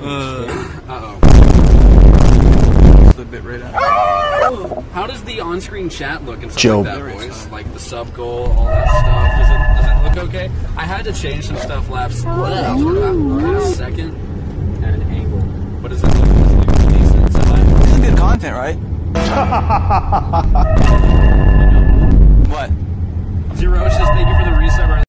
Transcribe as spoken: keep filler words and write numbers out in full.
Uh-oh. The bit right out. How does the on-screen chat look and stuff Joe. like that, boys? Like the sub goal, all that stuff. Does it does it look okay? I had to change some stuff last last second at an angle. What does it look? Does it look decent? Semi? This is good content, right? What? Zero says thank you for the reset.